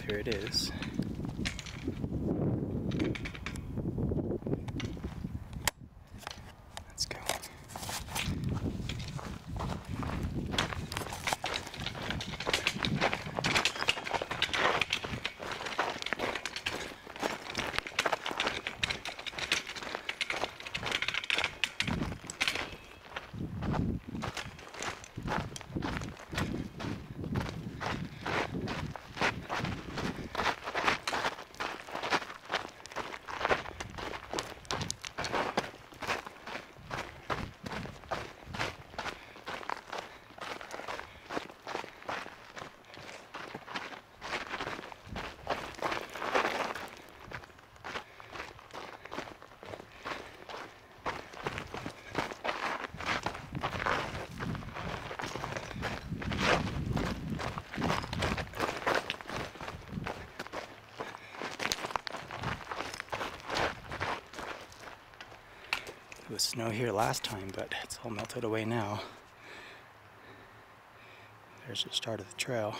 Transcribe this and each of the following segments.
There it is. Let's go. It was snow here last time, but it's all melted away now. There's the start of the trail.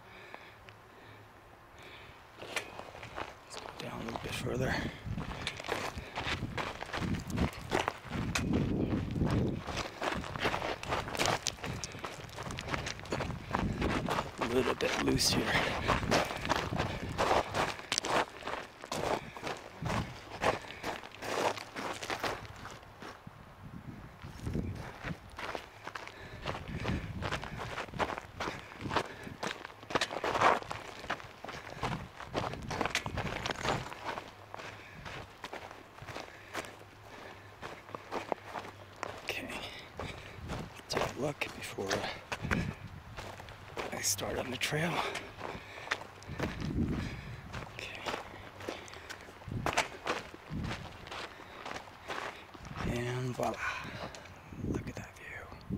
Let's go down a little bit further. A little bit loose here. Take a look before I start on the trail. Okay. And voila. Look at that view.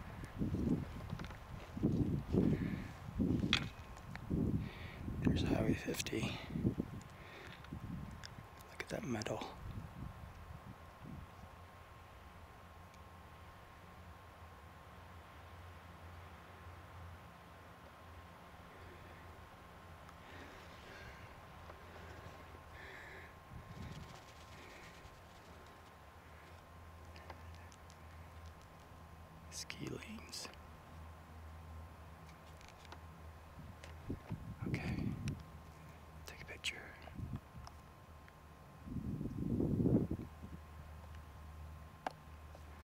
There's Highway 50. Look at that metal. Ski lanes.